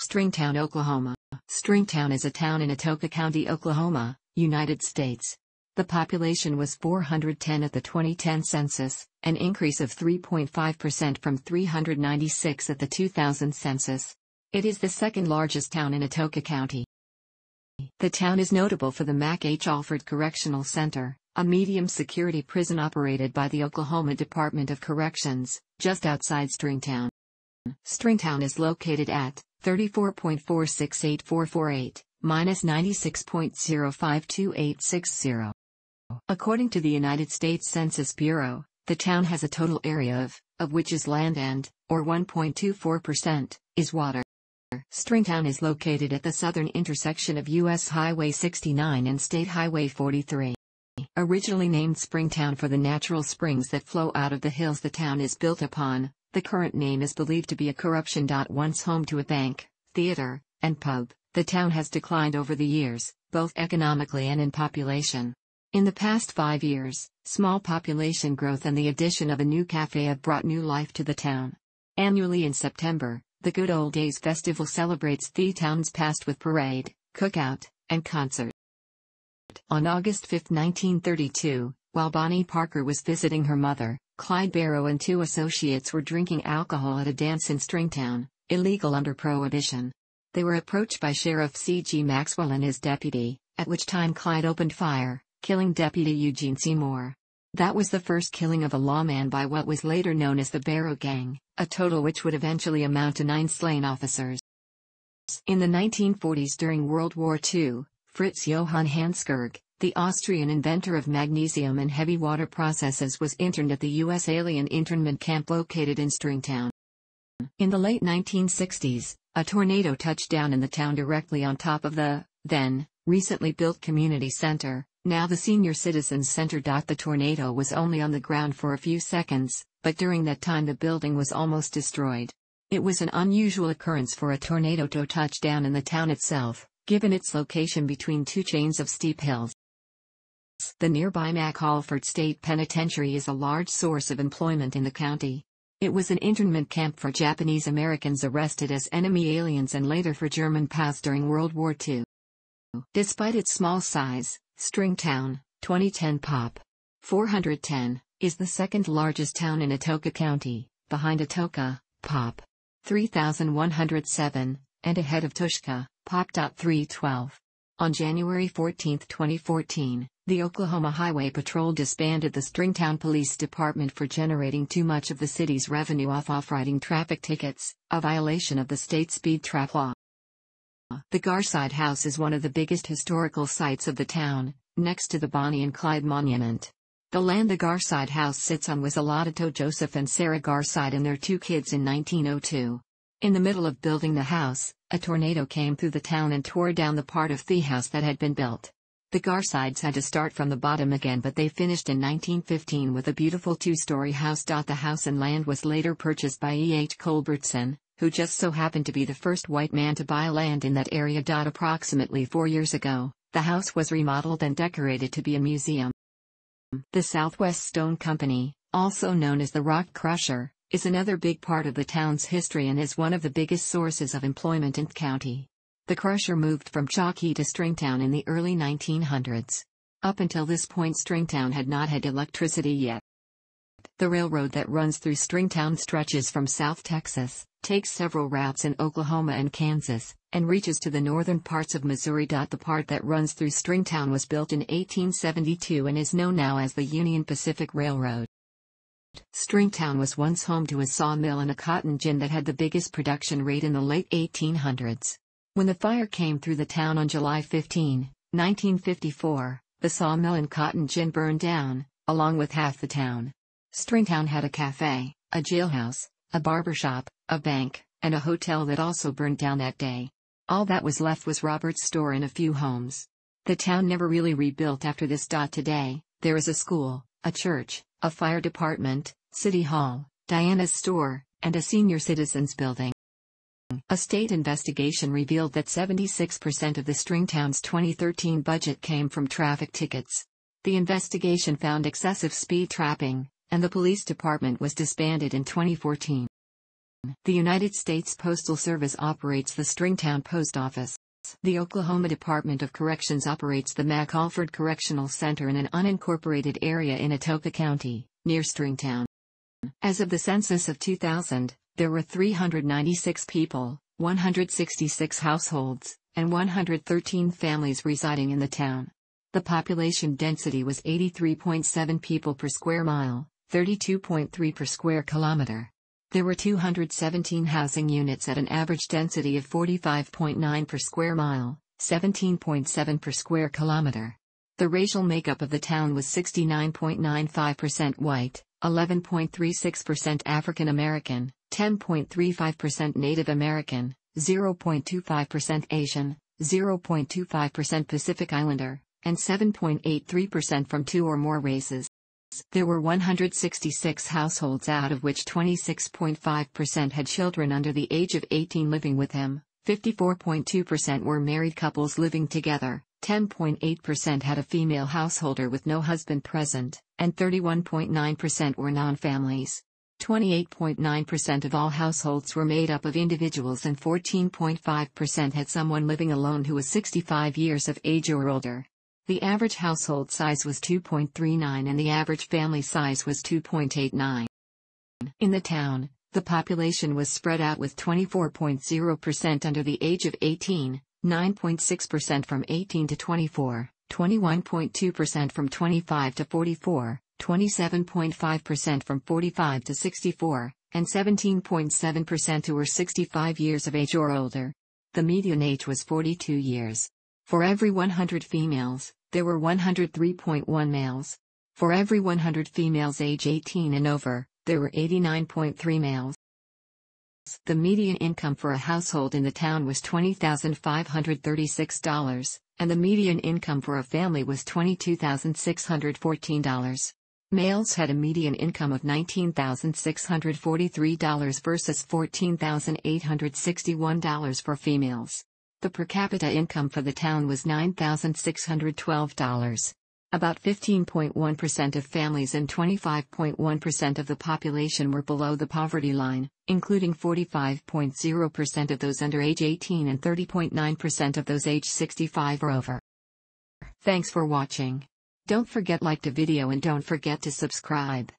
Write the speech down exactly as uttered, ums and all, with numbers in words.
Stringtown, Oklahoma. Stringtown is a town in Atoka County, Oklahoma, United States. The population was four hundred ten at the twenty ten census, an increase of three point five percent from three hundred ninety-six at the two thousand census. It is the second largest town in Atoka County. The town is notable for the Mac H. Alford Correctional Center, a medium-security prison operated by the Oklahoma Department of Corrections, just outside Stringtown. Stringtown is located at thirty-four point four six eight four four eight, minus ninety-six point zero five two eight six zero. According to the United States Census Bureau, the town has a total area of, of which is land and, or one point two four percent, is water. Stringtown is located at the southern intersection of U S Highway sixty-nine and State Highway forty-three. Originally named Springtown for the natural springs that flow out of the hills the town is built upon, the current name is believed to be a corruption. Once home to a bank, theater, and pub, the town has declined over the years, both economically and in population. In the past five years, small population growth and the addition of a new cafe have brought new life to the town. Annually in September, the Good Old Days Festival celebrates the town's past with parade, cookout, and concert. On August fifth nineteen thirty-two, while Bonnie Parker was visiting her mother, Clyde Barrow and two associates were drinking alcohol at a dance in Stringtown, illegal under Prohibition. They were approached by Sheriff C G Maxwell and his deputy, at which time Clyde opened fire, killing Deputy Eugene Seymour. That was the first killing of a lawman by what was later known as the Barrow Gang, a total which would eventually amount to nine slain officers. In the nineteen forties during World War Two, Fritz Johann Hanskirch, the Austrian inventor of magnesium and heavy water processes, was interned at the U S Alien Internment Camp located in Stringtown. In the late nineteen sixties, a tornado touched down in the town directly on top of the, then, recently built community center, now the Senior Citizens Center. The tornado was only on the ground for a few seconds, but during that time the building was almost destroyed. It was an unusual occurrence for a tornado to touch down in the town itself, given its location between two chains of steep hills. The nearby Mac Alford State Penitentiary is a large source of employment in the county. It was an internment camp for Japanese Americans arrested as enemy aliens and later for German P A Ds during World War Two. Despite its small size, Stringtown, twenty ten pop. four hundred ten, is the second largest town in Atoka County, behind Atoka, pop. three thousand one hundred seven, and ahead of Tushka, pop. three twelve. On January fourteenth twenty fourteen, the Oklahoma Highway Patrol disbanded the Stringtown Police Department for generating too much of the city's revenue off off-riding traffic tickets, a violation of the state speed trap law. The Garside House is one of the biggest historical sites of the town, next to the Bonnie and Clyde Monument. The land the Garside House sits on was allotted to Joseph and Sarah Garside and their two kids in nineteen oh two. In the middle of building the house, a tornado came through the town and tore down the part of the house that had been built. The Garsides had to start from the bottom again, but they finished in nineteen fifteen with a beautiful two-story house. The house and land was later purchased by E H Culbertson, who just so happened to be the first white man to buy land in that area. Approximately four years ago, the house was remodeled and decorated to be a museum. The Southwest Stone Company, also known as the Rock Crusher, is another big part of the town's history and is one of the biggest sources of employment in the county. The crusher moved from Chalky to Stringtown in the early nineteen hundreds. Up until this point, Stringtown had not had electricity yet. The railroad that runs through Stringtown stretches from South Texas, takes several routes in Oklahoma and Kansas, and reaches to the northern parts of Missouri. The part that runs through Stringtown was built in eighteen seventy-two and is known now as the Union Pacific Railroad. Stringtown was once home to a sawmill and a cotton gin that had the biggest production rate in the late eighteen hundreds. When the fire came through the town on July fifteenth, nineteen fifty-four, the sawmill and cotton gin burned down, along with half the town. Stringtown had a cafe, a jailhouse, a barbershop, a bank, and a hotel that also burned down that day. All that was left was Robert's store and a few homes. The town never really rebuilt after this. Today, there is a school, a church, a fire department, city hall, Diana's store, and a senior citizens building. A state investigation revealed that seventy-six percent of the Stringtown's twenty thirteen budget came from traffic tickets. The investigation found excessive speed trapping, and the police department was disbanded in twenty fourteen. The United States Postal Service operates the Stringtown Post Office. The Oklahoma Department of Corrections operates the McAlford Correctional Center in an unincorporated area in Atoka County, near Stringtown. As of the census of two thousand, there were three hundred ninety-six people, one hundred sixty-six households, and one hundred thirteen families residing in the town. The population density was eighty-three point seven people per square mile, thirty-two point three per square kilometer. There were two hundred seventeen housing units at an average density of forty-five point nine per square mile, seventeen point seven per square kilometer. The racial makeup of the town was sixty-nine point nine five percent white, eleven point three six percent African American, ten point three five percent Native American, zero point two five percent Asian, zero point two five percent Pacific Islander, and seven point eight three percent from two or more races. There were one hundred sixty-six households, out of which twenty-six point five percent had children under the age of eighteen living with him, fifty-four point two percent were married couples living together, ten point eight percent had a female householder with no husband present, and thirty-one point nine percent were non-families. twenty-eight point nine percent of all households were made up of individuals and fourteen point five percent had someone living alone who was sixty-five years of age or older. The average household size was two point three nine and the average family size was two point eight nine. In the town, the population was spread out with twenty-four point zero percent under the age of eighteen, nine point six percent from eighteen to twenty-four, twenty-one point two percent from twenty-five to forty-four, twenty-seven point five percent from forty-five to sixty-four, and seventeen point seven percent who were sixty-five years of age or older. The median age was forty-two years. For every one hundred females, there were one hundred three point one males. For every one hundred females age eighteen and over, there were eighty-nine point three males. The median income for a household in the town was twenty thousand five hundred thirty-six dollars, and the median income for a family was twenty-two thousand six hundred fourteen dollars. Males had a median income of nineteen thousand six hundred forty-three dollars versus fourteen thousand eight hundred sixty-one dollars for females. The per capita income for the town was nine thousand six hundred twelve dollars. About fifteen point one percent of families and twenty-five point one percent of the population were below the poverty line, including forty-five point zero percent of those under age eighteen and thirty point nine percent of those age sixty-five or over. Thanks for watching. Don't forget to like the video and don't forget to subscribe.